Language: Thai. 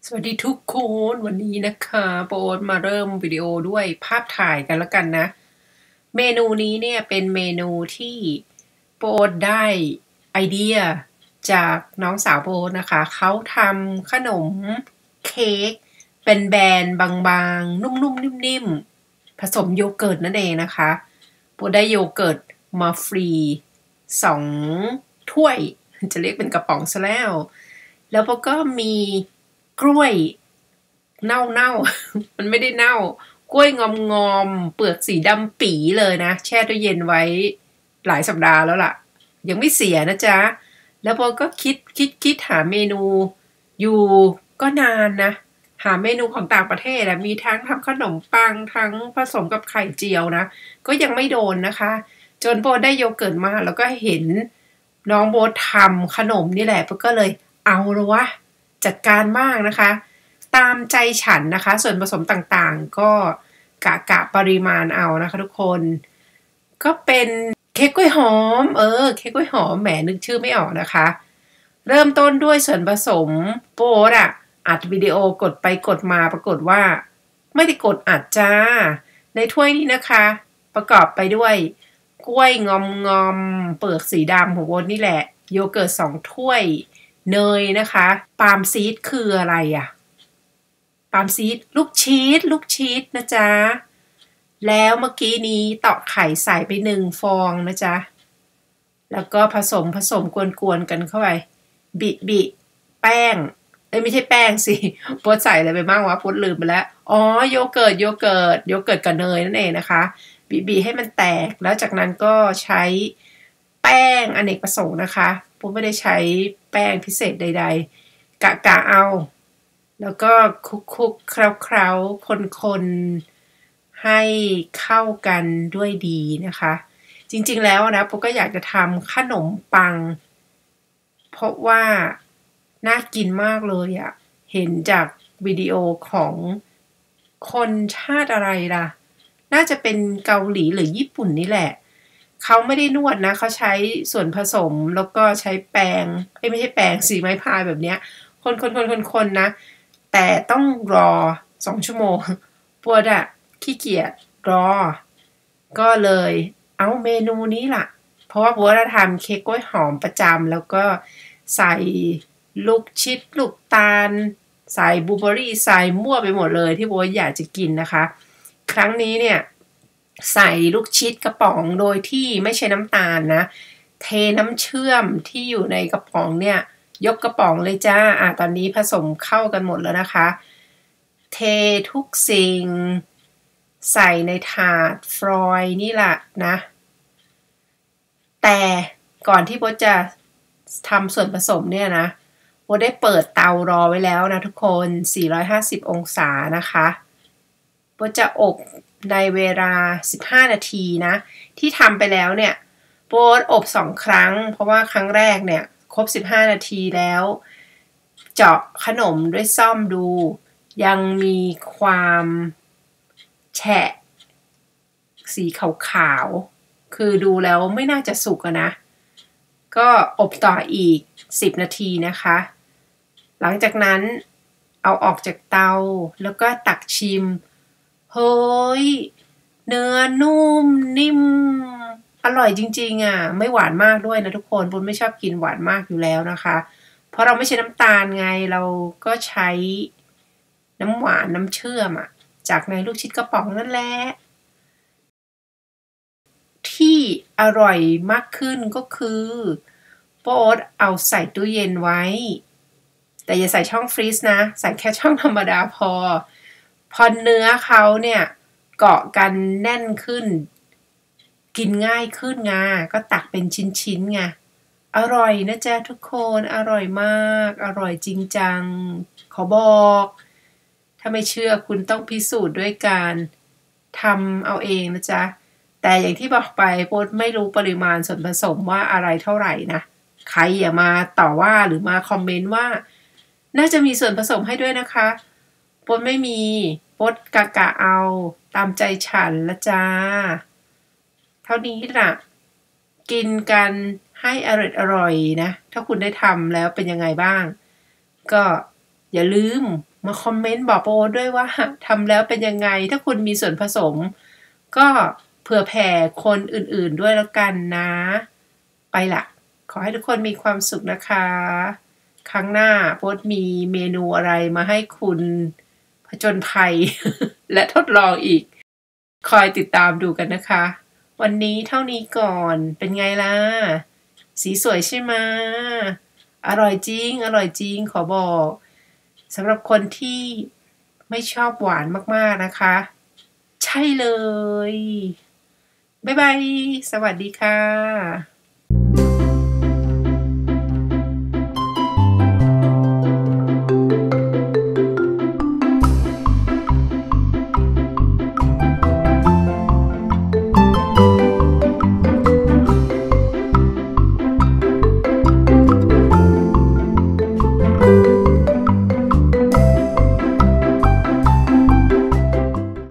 สวัสดีทุกคนวันนี้นะคะโปรดมาเริ่มวิดีโอด้วยภาพถ่ายกันแล้วกันนะเมนูนี้เนี่ยเป็นเมนูที่โปรดได้ไอเดียจากน้องสาวโปรดนะคะเขาทำขนมเค้กเป็นแบนบางๆนุ่มๆนิ่มๆผสมโยเกิร์ตนั่นเองนะคะโปรดได้โยเกิร์ตมาฟรี2ถ้วยจะเรียกเป็นกระป๋องซะแล้วโปรดก็มีกล้วยเน่าๆ มันไม่ได้เน่ากล้วยงอมๆเปลือกสีดำปี๋เลยนะแช่ตู้เย็นไว้หลายสัปดาห์แล้วล่ะยังไม่เสียนะจ๊ะแล้วโบก็คิดหาเมนูอยู่ก็นานนะหาเมนูของต่างประเทศอะมีทั้งทำขนมปังทั้งผสมกับไข่เจียวนะก็ยังไม่โดนนะคะจนโบได้โยเกิร์ตมาแล้วก็เห็นน้องโบทำขนมนี่แหละโบก็เลยเอาละวะจัดการมากนะคะตามใจฉันนะคะส่วนผสมต่างๆก็กะปริมาณเอานะคะทุกคนก็เป็นเค้กกล้วยหอมเค้กกล้วยหอมแหมนึกชื่อไม่ออกนะคะเริ่มต้นด้วยส่วนผสมโป๊ดอัดวิดีโอกดไปกดมาปรากฏว่าไม่ได้กดอัดจ้าในถ้วยนี้นะคะประกอบไปด้วยกล้วยงอมเปลือกสีดำของโบนี่แหละโยเกิร์ต2ถ้วยเนยนะคะปาล์มซีดคืออะไรปาล์มซีดลูกชีสนะจ๊ะแล้วเมื่อกี้นี้ตอกไข่ใส่ไป1 ฟองนะจ๊ะแล้วก็ผสมกวนๆกันเข้าไปบิแป้งไม่ใช่แป้งสิโพดใส่อะไรไปบ้างวะโพดลืมไปแล้วอ๋อโยเกิร์ตกับเนยนั่นเองนะคะบิให้มันแตกแล้วจากนั้นก็ใช้แป้งอเนกประสงค์นะคะโพดไม่ได้ใช้แป้งพิเศษใดๆกะเอาแล้วก็คลุกเคล้าคนให้เข้ากันด้วยดีนะคะจริงๆแล้วนะโปก็อยากจะทำขนมปังเพราะว่าน่ากินมากเลยเห็นจากวิดีโอของคนชาติอะไรล่ะน่าจะเป็นเกาหลีหรือญี่ปุ่นนี่แหละเขาไม่ได้นวดนะเขาใช้ส่วนผสมแล้วก็ใช้แปรงไม่ใช่แปรงสีไม้พายแบบเนี้ยคนนะแต่ต้องรอ2 ชั่วโมงปวดขี้เกียจรอก็เลยเอาเมนูนี้ล่ะเพราะว่าบัวจะทำเค้กกล้วยหอมประจำแล้วก็ใส่ลูกชิดลูกตาลใส่บลูเบอร์รี่ใส่มั่วไปหมดเลยที่บัวอยากจะกินนะคะครั้งนี้เนี่ยใส่ลูกชิดกระป๋องโดยที่ไม่ใช่น้ำตาลนะเทน้ำเชื่อมที่อยู่ในกระป๋องเนี่ยยกกระป๋องเลยจ้าตอนนี้ผสมเข้ากันหมดแล้วนะคะเททุกสิ่งใส่ในถาดฟรอยนี่แหละนะแต่ก่อนที่โบจะทำส่วนผสมเนี่ยนะโบได้เปิดเตารอไว้แล้วนะทุกคน450องศานะคะโบจะอบในเวลา15นาทีนะที่ทำไปแล้วเนี่ยโบอบ2 ครั้งเพราะว่าครั้งแรกเนี่ยครบ15นาทีแล้วเจาะขนมด้วยซ่อมดูยังมีความแฉะสีขาวๆคือดูแล้วไม่น่าจะสุกนะก็อบต่ออีก10นาทีนะคะหลังจากนั้นเอาออกจากเตาแล้วก็ตักชิมเฮ้ยเนื้อนุ่มนิ่มอร่อยจริงๆไม่หวานมากด้วยนะทุกคนปุ้นไม่ชอบกินหวานมากอยู่แล้วนะคะเพราะเราไม่ใช่น้ำตาลไงเราก็ใช้น้ำหวานน้ำเชื่อมจากในลูกชิดกระป๋องนั่นแหละที่อร่อยมากขึ้นก็คือโป๊ดเอาใส่ตู้เย็นไว้แต่อย่าใส่ช่องฟรีซนะใส่แค่ช่องธรรมดาพอเนื้อเขาเนี่ยเกาะกันแน่นขึ้นกินง่ายขึ้นก็ตักเป็นชิ้นไงอร่อยนะจ๊ะทุกคนอร่อยมากอร่อยจริงจังขอบอกถ้าไม่เชื่อคุณต้องพิสูจน์ด้วยการทำเอาเองนะจ๊ะแต่อย่างที่บอกไปโป๊ดไม่รู้ปริมาณส่วนผสมว่าอะไรเท่าไหร่นะใครอย่ามาต่อว่าหรือมาคอมเมนต์ว่าน่าจะมีส่วนผสมให้ด้วยนะคะโป๊ดไม่มีโป๊ดกะเอาตามใจฉันละจ้าเท่านี้ล่ะกินกันให้อร่อยนะถ้าคุณได้ทำแล้วเป็นยังไงบ้างก็อย่าลืมมาคอมเมนต์บอกโปรโอ๊ตด้วยว่าทำแล้วเป็นยังไงถ้าคุณมีส่วนผสมก็เผื่อแผ่คนอื่นๆด้วยแล้วกันนะไปละขอให้ทุกคนมีความสุขนะคะครั้งหน้าโปรโอ๊ตมีเมนูอะไรมาให้คุณผจญภัย และทดลองอีกคอยติดตามดูกันนะคะวันนี้เท่านี้ก่อนเป็นไงล่ะสีสวยใช่ไหมอร่อยจริงอร่อยจริงขอบอกสำหรับคนที่ไม่ชอบหวานมากๆนะคะใช่เลยบ๊ายบายสวัสดีค่ะ